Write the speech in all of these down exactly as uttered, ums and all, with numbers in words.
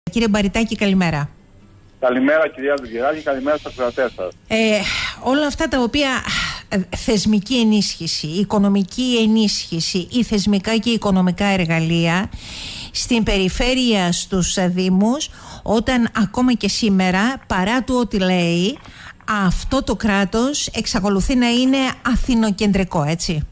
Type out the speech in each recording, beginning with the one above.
Κύριε Μπαριτάκη, καλημέρα. Καλημέρα κυρία Δουλγεράκη, καλημέρα στους ακροατές σας. Ε, όλα αυτά τα οποία θεσμική ενίσχυση, οικονομική ενίσχυση ή θεσμικά και οικονομικά εργαλεία στην περιφέρεια στους δήμους, όταν ακόμα και σήμερα, παρά του ό,τι λέει, αυτό το κράτος εξακολουθεί να είναι αθηνοκεντρικό, έτσι.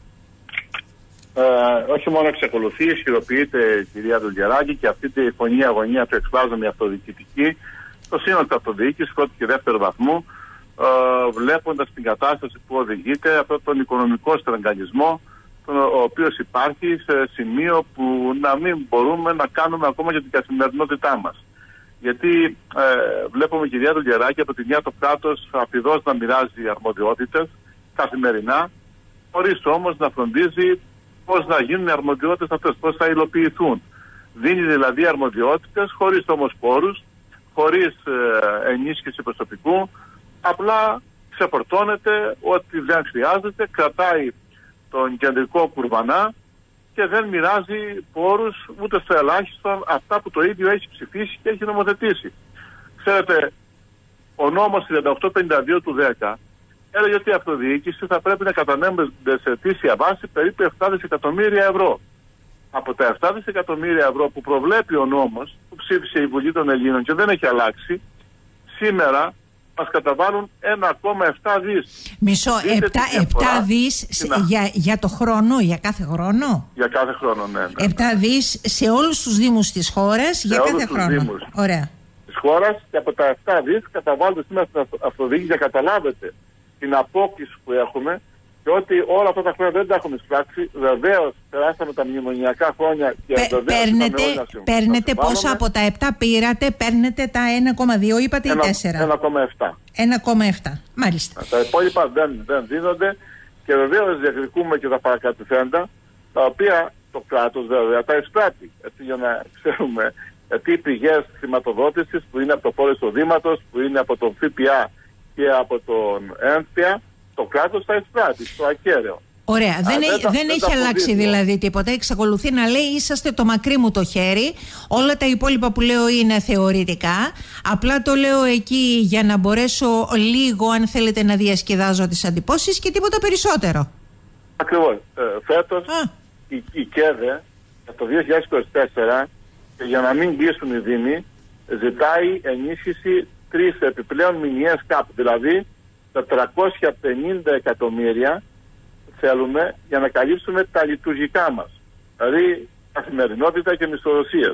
Ε, όχι μόνο εξακολουθεί, ισχυροποιείται κυρία Δουλγεράκη, και αυτή τη φωνή αγωνία που εκφράζουμε η αυτοδιοικητική, το σύνολο της αυτοδιοίκησης πρώτου και δεύτερου βαθμού, ε, βλέποντας την κατάσταση που οδηγείται, αυτόν τον οικονομικό στραγγαλισμό, ο οποίος υπάρχει σε σημείο που να μην μπορούμε να κάνουμε ακόμα για την καθημερινότητά μας. Γιατί ε, βλέπουμε κυρία Δουλγεράκη από τη μια το κράτος αφιδώς να μοιράζει αρμοδιότητες καθημερινά, χωρίς όμως να φροντίζει πώς να γίνουν οι αρμοδιότητες αυτές, πώς θα υλοποιηθούν. Δίνει δηλαδή αρμοδιότητες χωρίς όμως πόρους, χωρίς ε, ενίσχυση προσωπικού, απλά ξεφορτώνεται ό,τι δεν χρειάζεται, κρατάει τον κεντρικό κουρβανά και δεν μοιράζει πόρους ούτε στο ελάχιστο αυτά που το ίδιο έχει ψηφίσει και έχει νομοθετήσει. Ξέρετε, ο νόμος τριάντα οκτώ πενήντα δύο του δέκα έλεγε ότι η αυτοδιοίκηση θα πρέπει να κατανέμεται σε αιτήσια βάση περίπου επτά δισεκατομμύρια ευρώ. Από τα επτά δισεκατομμύρια ευρώ που προβλέπει ο νόμος, που ψήφισε η Βουλή των Ελλήνων και δεν έχει αλλάξει, σήμερα μας καταβάλουν ένα κόμμα επτά δις. Μισό, επτά δις για, για το χρόνο, για κάθε χρόνο. Για κάθε χρόνο, ναι. ναι, ναι. επτά δις σε όλους τους δήμους της χώρας σε για κάθε χρόνο. Δήμους Ωραία. Της χώρας, και από τα επτά δις καταβάλλονται σήμερα στην αυτοδιοίκηση, για καταλάβετε την απόκληση που έχουμε και ότι όλα αυτά τα χρόνια δεν τα έχουμε εισπράξει. Βεβαίως περάσαμε τα μνημονιακά χρόνια και Πε, παίρνετε, παίρνετε πόσα από τα επτά πήρατε, παίρνετε τα ένα κόμμα δύο, είπατε ή τέσσερα. ένα κόμμα επτά. ένα κόμμα επτά, μάλιστα. Τα υπόλοιπα δεν, δεν δίνονται και βεβαίως διεκδικούμε και τα παρακατουθέντα, τα οποία το κράτος βέβαια τα εισπράττει. Έτσι, για να ξέρουμε τι πηγές χρηματοδότησης που είναι από το φόρο εισοδήματος, που είναι από τον ΦΠΑ και από τον έμφυα, το κράτος θα εισπράττει στο ακέραιο. Ωραία. Α, δεν δεν, δεν, δεν έχει αλλάξει δηλαδή τίποτα. Εξακολουθεί να λέει είσαστε το μακρύ μου το χέρι. Όλα τα υπόλοιπα που λέω είναι θεωρητικά. Απλά το λέω εκεί για να μπορέσω λίγο, αν θέλετε, να διασκεδάζω τις αντιπώσεις και τίποτα περισσότερο. Ακριβώς. Ε, φέτος η, η ΚΕΔΕ το δύο χιλιάδες είκοσι τέσσερα, για να μην κλείσουν οι δήμοι, ζητάει ενίσχυση τρεις επιπλέον μηνιαίες ΚΑΠ, δηλαδή τετρακόσια πενήντα εκατομμύρια θέλουμε για να καλύψουμε τα λειτουργικά μας, δηλαδή καθημερινότητα και μισθοδοσίες.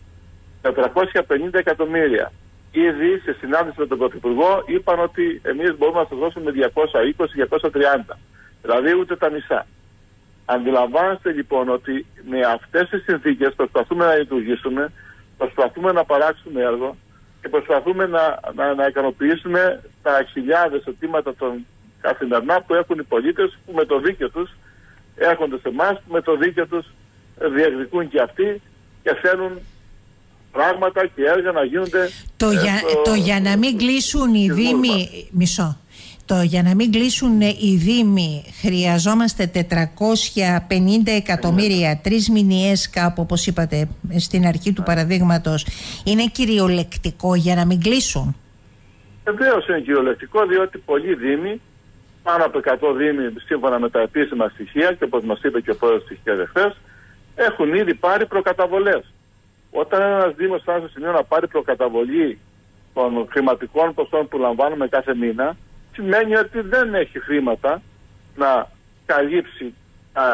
τετρακόσια πενήντα εκατομμύρια. Ήδη σε συνάντηση με τον Πρωθυπουργό είπαν ότι εμείς μπορούμε να σας δώσουμε διακόσια είκοσι με διακόσια τριάντα, δηλαδή ούτε τα μισά. Αντιλαμβάνεστε λοιπόν ότι με αυτές τις συνθήκες προσπαθούμε να λειτουργήσουμε, προσπαθούμε να παράξουμε έργο και προσπαθούμε να, να, να ικανοποιήσουμε τα χιλιάδες αιτήματα των καθημερινά που έχουν οι πολίτες, που με το δίκαιο τους έρχονται σε εμάς, που με το δίκαιο τους διεκδικούν και αυτοί και θέλουν πράγματα και έργα να γίνονται. Το, ε, για, το, το για να μην κλείσουν οι δήμοι, μισό, το για να μην κλείσουν οι δήμοι χρειαζόμαστε τετρακόσια πενήντα εκατομμύρια, τρεις μηνιαίες κάπου, όπως είπατε στην αρχή του παραδείγματος. Είναι κυριολεκτικό για να μην κλείσουν? Βεβαίως είναι κυριολεκτικό, διότι πολλοί δήμοι, πάνω από εκατό δήμοι σύμφωνα με τα επίσημα στοιχεία και όπως μας είπε και ο πρόεδρος της ΚΕΔΕ χθες, έχουν ήδη πάρει προκαταβολές. Όταν ένας δήμος φτάνει στο σημείο να πάρει προκαταβολή των χρηματικών ποσών που λαμβάνουμε κάθε μήνα, σημαίνει ότι δεν έχει χρήματα να καλύψει τα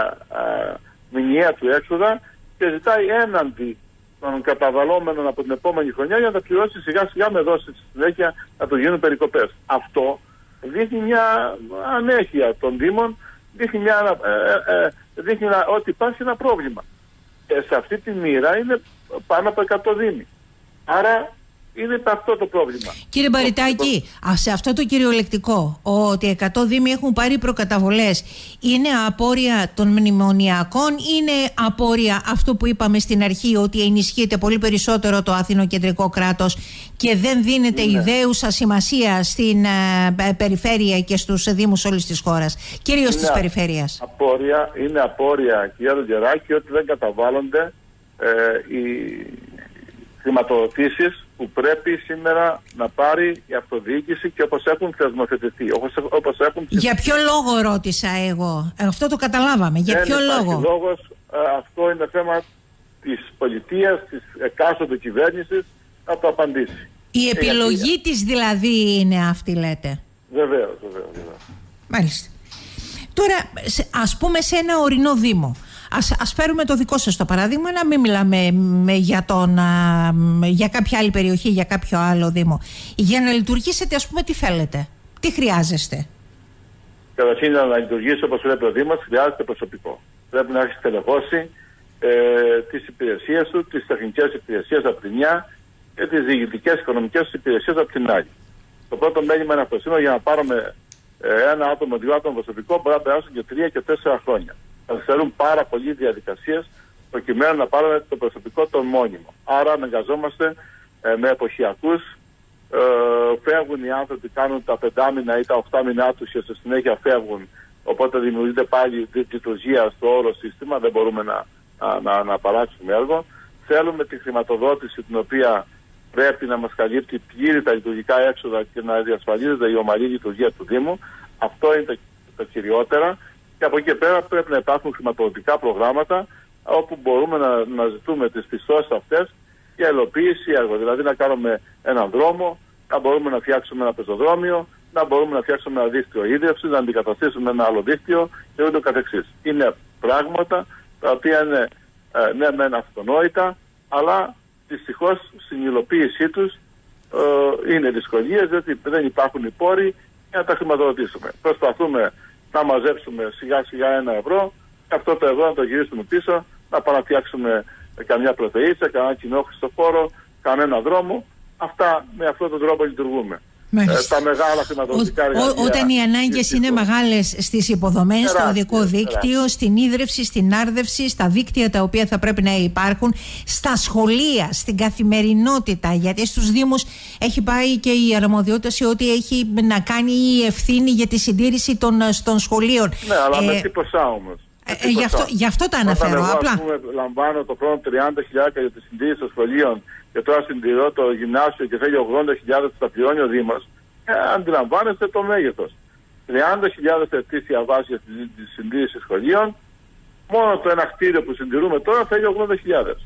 μηνιαία του έξοδα και ζητάει έναντι των καταβαλλόμενων από την επόμενη χρονιά για να τα πληρώσει σιγά σιγά με δόση στη συνέχεια να του γίνουν περικοπές. Αυτό δείχνει μια ανέχεια των Δήμων, δείχνει, μια, ε, ε, δείχνει ένα, ότι υπάρχει ένα πρόβλημα. Και σε αυτή τη μοίρα είναι πάνω από εκατό Δήμοι. Άρα είναι αυτό το πρόβλημα. Κύριε Μπαριτάκη, α, σε αυτό το κυριολεκτικό, ότι εκατό δήμοι έχουν πάρει προκαταβολές, είναι απόρρια των μνημονιακών, είναι απόρρια αυτό που είπαμε στην αρχή, ότι ενισχύεται πολύ περισσότερο το αθηνοκεντρικό κράτος και δεν δίνεται είναι. ιδέουσα σημασία στην ε, περιφέρεια και στους δήμους όλης της χώρας, κυρίως της περιφέρειας? Απόρρια, είναι απόρρια, κυρία Δουλγεράκη, ότι δεν καταβάλλονται ε, οι χρηματοδοτήσεις που πρέπει σήμερα να πάρει η αυτοδιοίκηση και όπως έχουν θεσμοθετηθεί. Όπως, όπως έχουν... Για ποιο λόγο ρώτησα εγώ? Αυτό το καταλάβαμε. Για Δεν ποιο λόγο? λόγος, αυτό είναι θέμα της πολιτείας, της εκάστοτε κυβέρνησης να το απαντήσει. Η επιλογή γιατί... της δηλαδή είναι αυτή, λέτε? Βεβαίως, βεβαίως, βεβαίως. Μάλιστα. Τώρα, ας πούμε σε ένα ορεινό δήμο. Ας, ας φέρουμε το δικό σας το παράδειγμα, να μην μιλάμε με, για, τον, α, για κάποια άλλη περιοχή, για κάποιο άλλο δήμο. Για να λειτουργήσετε, ας πούμε, τι θέλετε? Τι χρειάζεστε? Καταρχήν, να λειτουργήσει όπως πρέπει ο Δήμος, χρειάζεται προσωπικό. Πρέπει να έχει στελεχώσει ε, τις υπηρεσίες του, τις τεχνικές υπηρεσίες από τη μια και τις διοικητικές οικονομικές υπηρεσίες από την άλλη. Το πρώτο μέλημα είναι αυτό. Σήμερα για να πάρουμε ε, ένα άτομο, δύο άτομα προσωπικό, μπορεί να περάσουν και τρία και τέσσερα χρόνια. Καθυστερούν πάρα πολλοί διαδικασίες προκειμένου να πάρουμε το προσωπικό των μόνιμο. Άρα αναγκαζόμαστε ε, με εποχιακούς, ε, φεύγουν οι άνθρωποι, κάνουν τα πεντάμινα ή τα οχτάμινά τους και στη συνέχεια φεύγουν. Οπότε δημιουργείται πάλι λειτουργία στο όλο σύστημα, δεν μπορούμε να, να, να, να παράξουμε έργο. Θέλουμε τη χρηματοδότηση την οποία πρέπει να μας καλύπτει πλήρη τα λειτουργικά έξοδα και να διασφαλίζεται η ομαλή λειτουργία του Δήμου. Αυτό είναι τα, τα κυριότερα. Και από εκεί και πέρα πρέπει να υπάρχουν χρηματοδοτικά προγράμματα όπου μπορούμε να, να ζητούμε τις πιστώσεις αυτές για υλοποίηση έργο. Δηλαδή να κάνουμε έναν δρόμο, να μπορούμε να φτιάξουμε ένα πεζοδρόμιο, να μπορούμε να φτιάξουμε ένα δίκτυο ίδρυυσης, να αντικαταστήσουμε ένα άλλο δίκτυο και ούτω καθεξής. Είναι πράγματα τα οποία είναι ε, ναι μεν αυτονόητα, αλλά δυστυχώς στην υλοποίησή τους ε, είναι δυσκολίες, διότι δεν υπάρχουν οι πόροι για να τα χρηματοδοτήσουμε. Προσπαθούμε να μαζέψουμε σιγά σιγά ένα ευρώ και αυτό το ευρώ να το γυρίσουμε πίσω, να παραφτιάξουμε καμιά πρωτεΐτσα, κανένα κοινόχρηστο χώρο, κανένα δρόμο. Αυτά με αυτόν τον τρόπο λειτουργούμε. Ε, τα μεγάλα χρηματοδοτικά εργαλεία. Όταν οι ανάγκες είναι μεγάλες στις υποδομές, στο οδικό δίκτυο, τεράστια. Στην ίδρυυση, στην άρδευση, στα δίκτυα τα οποία θα πρέπει να υπάρχουν, στα σχολεία, στην καθημερινότητα. Γιατί στους Δήμους έχει πάει και η αρμοδιότητα σε ό,τι έχει να κάνει η ευθύνη για τη συντήρηση των, των σχολείων. Ναι, αλλά ε, με τι ποσά όμως. Ε, ε, γι, αυτό, γι' αυτό τα αναφέρω. Όταν εγώ, απλά. Ας πούμε, λαμβάνω το χρόνο τριάντα χιλιάδες για τη συντήρηση των σχολείων και τώρα συντηρώ το γυμνάσιο και θέλει ογδόντα χιλιάδες που θα πληρώνει ο Δήμος, ε, αντιλαμβάνεστε το μέγεθος. τριάντα χιλιάδες ετήσια βάση για τη συντήρηση σχολείων, μόνο το ένα κτίριο που συντηρούμε τώρα θέλει ογδόντα χιλιάδες.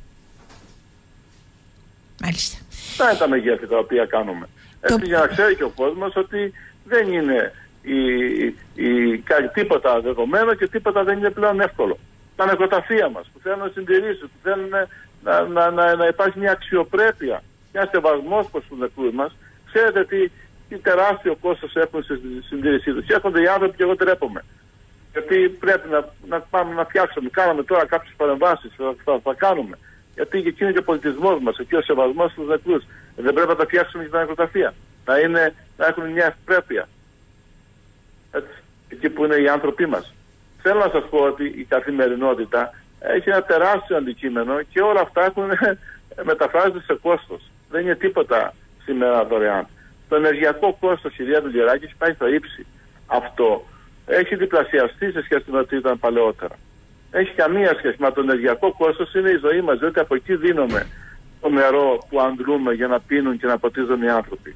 Μάλιστα. Αυτά είναι τα μεγέθη τα οποία κάνουμε. Έτσι, το... για να ξέρει και ο κόσμος ότι δεν είναι η, η, η, τίποτα δεδομένο και τίποτα δεν είναι πλέον εύκολο. Τα νεκροταφεία μας που θέλουν να συντηρήσουν, που θέλουν να, να, να, να υπάρχει μια αξιοπρέπεια, μια σεβασμός προς τους νεκρούς μας. Ξέρετε τι, τι τεράστιο κόστος έχουν στη συντήρησή τους. Και έρχονται οι άνθρωποι και εγώ τρέπομαι. Γιατί πρέπει να, να πάμε να φτιάξουμε. Κάναμε τώρα κάποιες παρεμβάσεις, θα, θα, θα κάνουμε. Γιατί εκεί είναι και ο πολιτισμός μας, εκεί ο σεβασμός στους νεκρούς. Δεν πρέπει να τα φτιάξουμε και τα νεκροταφεία. Να, είναι, να έχουν μια ευπρέπεια. Έτσι, εκεί που είναι οι άνθρωποι μας. Θέλω να σας πω ότι η καθημερινότητα έχει ένα τεράστιο αντικείμενο και όλα αυτά έχουν μεταφράζεται σε κόστος. Δεν είναι τίποτα σήμερα δωρεάν. Το ενεργειακό κόστος, κυρία Δουλγεράκη, έχει πάει στο ύψη. Αυτό έχει διπλασιαστεί σε σχέση με ό,τι ήταν παλαιότερα. Έχει καμία σχέση με το ενεργειακό κόστος, είναι η ζωή μας, διότι από εκεί δίνουμε το νερό που αντλούμε για να πίνουν και να ποτίζουν οι άνθρωποι.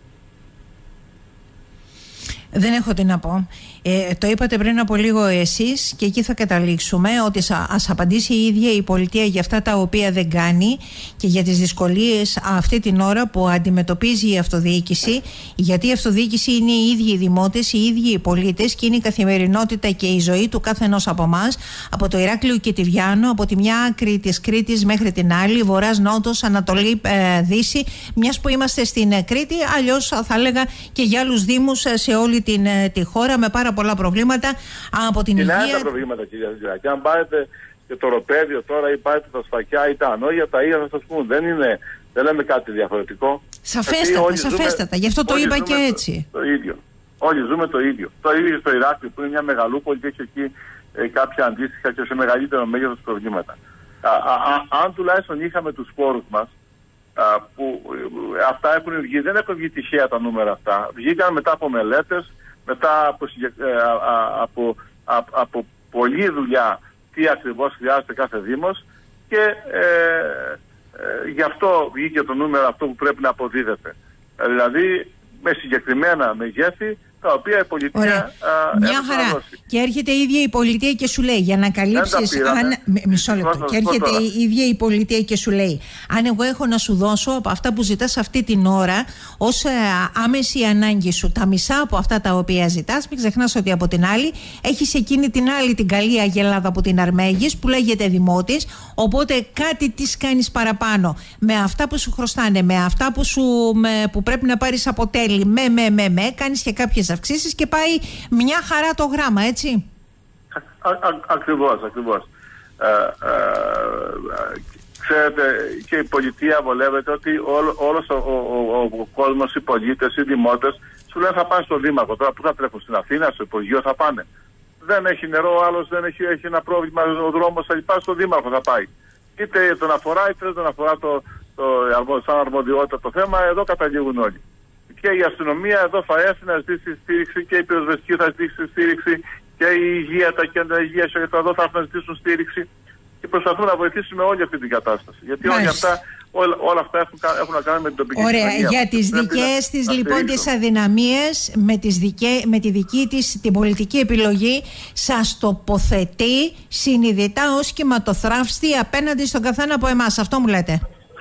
Δεν έχω τι να πω. Ε, το είπατε πριν από λίγο εσείς και εκεί θα καταλήξουμε, ότι ας απαντήσει η ίδια η πολιτεία για αυτά τα οποία δεν κάνει και για τις δυσκολίες αυτή την ώρα που αντιμετωπίζει η αυτοδιοίκηση, γιατί η αυτοδιοίκηση είναι οι ίδιοι οι δημότες, οι ίδιοι οι πολίτες και είναι η καθημερινότητα και η ζωή του κάθε ενός από εμάς, από το Ηράκλειο και τη Βιάννο, από τη μια άκρη της Κρήτης μέχρι την άλλη, βορράς, νότος, Ανατολή, ε, Δύση, μιας που είμαστε στην Κρήτη, αλλιώς θα έλεγα και για άλλους δήμους σε όλη την, τη χώρα με πάρα πολλά προβλήματα από την υγεία. Είναι τα προβλήματα, κυρία Δουλγεράκη. Αν πάρετε και το Ροπέδιο τώρα ή πάρετε τα Σφακιά ή τα Ανόγια, τα ίδια θα σας πούν. Δεν, είναι, δεν λέμε κάτι διαφορετικό. Σαφέστατα, σαφέστατα. Γι' αυτό το είπα και έτσι. Το, το ίδιο. Όλοι ζούμε το ίδιο. Το ίδιο στο Ηράκλειο που είναι μια μεγαλούπολη και έχει εκεί ε, κάποια αντίστοιχα και σε μεγαλύτερο μέγεθος προβλήματα. Α, α, α, αν τουλάχιστον είχαμε τους πόρους μας, α, που ε, αυτά έχουν βγει, δεν έχουν βγει τυχαία τα νούμερα αυτά. Βγήκαν μετά από μελέτες, μετά από, ε, α, από, α, από πολλή δουλειά τι ακριβώς χρειάζεται κάθε Δήμος και ε, Ε, γι' αυτό βγήκε το νούμερο αυτό που πρέπει να αποδίδεται. Ε, δηλαδή με συγκεκριμένα μεγέθη, τα οποία η πολιτεία α, μια χαρά. Δώσει. Και έρχεται η ίδια η πολιτεία και σου λέει για να καλύψεις αν... Μισό λεπτό. Και έρχεται η ίδια η πολιτεία και σου λέει, αν εγώ έχω να σου δώσω από αυτά που ζητάς αυτή την ώρα ως άμεση ανάγκη σου τα μισά από αυτά τα οποία ζητάς, μην ξεχνάς ότι από την άλλη έχεις εκείνη την άλλη την καλή αγελάδα που την αρμέγεις, που λέγεται δημότης, οπότε κάτι της κάνεις παραπάνω με αυτά που σου χρωστάνε, με αυτά που, σου, με, που πρέπει να πάρεις από τέλη, με, με, με, με, κάνεις και κάποιες αυξήσεις και πάει μια χαρά το γράμμα, έτσι. Α, α, ακριβώς, ακριβώς. Ε, ε, ε, ξέρετε, και η πολιτεία βολεύεται ότι όλο, όλος ο, ο, ο, ο κόσμος, οι πολίτες, οι δημότες σου λένε θα πάνε στο Δήμαρχο. Τώρα που θα τρέχουν στην Αθήνα, στο Υπουργείο θα πάνε. Δεν έχει νερό, ο άλλος δεν έχει, έχει ένα πρόβλημα, ο δρόμος θα πάει στο Δήμαρχο θα πάει. Είτε τον αφορά είτε δεν τον αφορά το, το, το, σαν αρμοδιότητα το θέμα, εδώ καταλήγουν όλοι. Και η αστυνομία εδώ θα έρθει να ζητήσει στήριξη και η πυροσβεστική θα ζητήσει στήριξη και η υγεία, τα κέντρα υγείας εδώ θα έρθουν να ζητήσουν στήριξη και προσπαθούν να βοηθήσουμε όλη αυτή την κατάσταση. Γιατί όλα αυτά, όλα, όλα αυτά έχουν, έχουν να κάνουν με την τοπική κοινωνία. Ωραία, για τις δικές της λοιπόν τις αδυναμίες, με, τις δικέ, με τη δική της την πολιτική επιλογή, σας τοποθετεί συνειδητά ως κυματοθράφστη απέναντι στον καθένα από εμάς. Αυτό μου λέτε.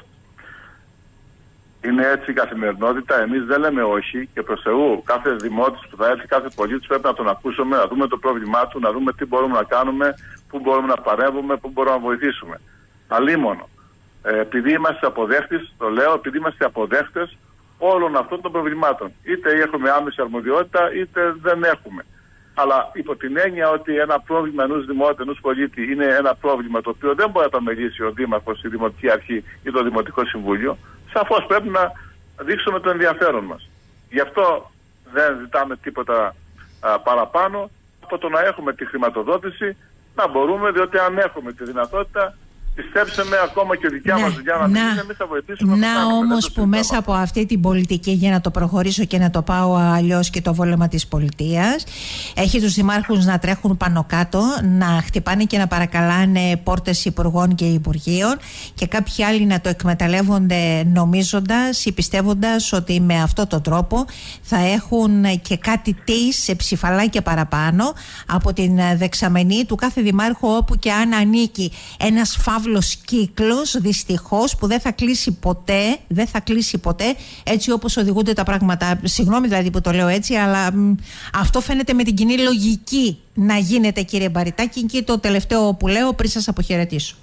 Είναι έτσι η καθημερινότητα. Εμείς δεν λέμε όχι και προς Θεού κάθε δημότης που θα έρθει, κάθε πολίτης πρέπει να τον ακούσουμε, να δούμε το πρόβλημά του, να δούμε τι μπορούμε να κάνουμε, πού μπορούμε να παρέμβουμε, πού μπορούμε να βοηθήσουμε. Αλίμονο. Ε, επειδή είμαστε αποδέχτες, το λέω, επειδή είμαστε αποδέχτες όλων αυτών των προβλημάτων. Είτε έχουμε άμεση αρμοδιότητα, είτε δεν έχουμε. Αλλά υπό την έννοια ότι ένα πρόβλημα ενός δημότη, ενός πολίτη είναι ένα πρόβλημα το οποίο δεν μπορεί να το μελήσει ο Δήμαρχος, η Δημοτική Αρχή ή το Δημοτικό Συμβούλιο, σαφώς πρέπει να δείξουμε το ενδιαφέρον μας. Γι' αυτό δεν ζητάμε τίποτα α, παραπάνω από το να έχουμε τη χρηματοδότηση, να μπορούμε, διότι αν έχουμε τη δυνατότητα, πιστέψτε με, ακόμα και δικιά ναι, μας δουλειά να μην είναι, εμείς θα βοηθήσουμε. Να, να όμως που μέσα από αυτή την πολιτική, για να το προχωρήσω και να το πάω αλλιώς και το βόλεμα της πολιτείας, έχει τους δημάρχους να τρέχουν πάνω κάτω, να χτυπάνε και να παρακαλάνε πόρτες υπουργών και υπουργείων και κάποιοι άλλοι να το εκμεταλλεύονται νομίζοντας ή πιστεύοντας ότι με αυτόν τον τρόπο θα έχουν και κάτι τι σε ψηφαλάκια παραπάνω από την δεξαμενή του κάθε δημάρχου, όπου και αν ανήκει ένας φαύλος κύκλος, δυστυχώς, που δεν θα κλείσει ποτέ, δεν θα κλείσει ποτέ έτσι όπως οδηγούνται τα πράγματα. Συγγνώμη δηλαδή που το λέω έτσι, αλλά μ, αυτό φαίνεται με την κοινή λογική να γίνεται, κύριε Μπαριτάκη, και το τελευταίο που λέω πριν σας αποχαιρετήσω.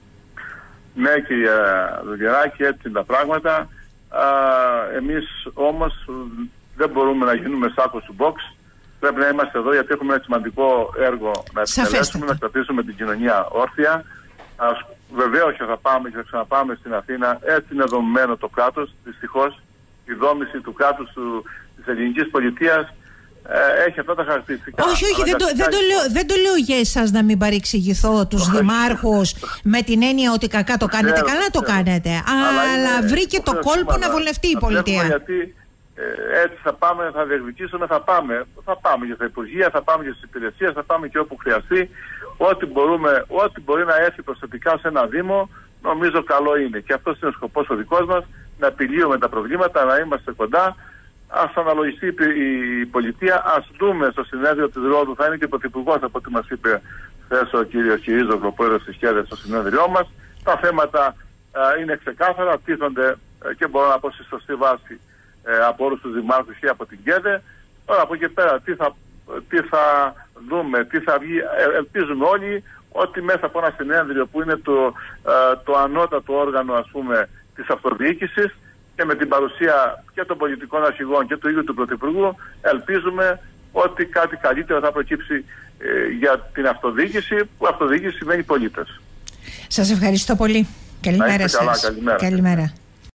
Ναι, κύριε Δουλγεράκη, έτσι είναι τα πράγματα. Α, εμείς όμως δεν μπορούμε να γίνουμε σάκος του box. Πρέπει να είμαστε εδώ γιατί έχουμε ένα σημαντικό έργο να επιτελέσουμε, να κρατήσουμε την κοινωνία όρθια. Βεβαίως και θα πάμε και θα ξαναπάμε στην Αθήνα. Έτσι είναι δομημένο το κράτος. Δυστυχώς η δόμηση του κράτους του, της ελληνικής πολιτείας ε, έχει αυτά τα χαρακτηριστικά. Όχι, όχι, δεν το, δεν, το λέω, δεν το λέω για εσάς να μην παρεξηγηθώ τους όχι. δημάρχους με την έννοια ότι κακά το κάνετε. Ξέρω, καλά το ξέρω. κάνετε. Αλλά, αλλά βρήκε το κόλπο να βολευτεί η πολιτεία. Γιατί ε, έτσι θα πάμε, θα διεκδικήσουμε, θα πάμε. Θα πάμε για τα υπουργεία, θα πάμε για τις υπηρεσίες, θα πάμε και όπου χρειαστεί. Ό,τι, μπορούμε, ό,τι μπορεί να έρθει προσθετικά σε ένα Δήμο, νομίζω καλό είναι. Και αυτός είναι ο σκοπός ο δικός μας, να επιλύουμε τα προβλήματα, να είμαστε κοντά. Ας αναλογιστεί η πολιτεία, ας δούμε στο συνέδριο της Ρόδου, θα είναι και ο Πρωθυπουργός από ό,τι μας είπε χθες ο κύριος Κυρίζος, ο πρόεδρος της ΚΕΔΕ στο συνέδριό μας. Τα θέματα α, είναι ξεκάθαρα, τίθονται και μπορώ να πω στη σωστή βάση ε, από όλους τους δημάρχους και από την ΚΕΔΕ. Τώρα από εκεί πέρα τι θα, τι θα δούμε, τι θα βγει, ε, ελπίζουμε όλοι ότι μέσα από ένα συνέδριο που είναι το, ε, το ανώτατο όργανο, ας πούμε, της αυτοδιοίκησης, και με την παρουσία και των πολιτικών αρχηγών και του ίδιου του Πρωθυπουργού, ελπίζουμε ότι κάτι καλύτερο θα προκύψει ε, για την αυτοδιοίκηση, που αυτοδιοίκηση σημαίνει πολίτες. Σας ευχαριστώ πολύ. Καλημέρα σας. Καλά, καλημέρα. Καλημέρα.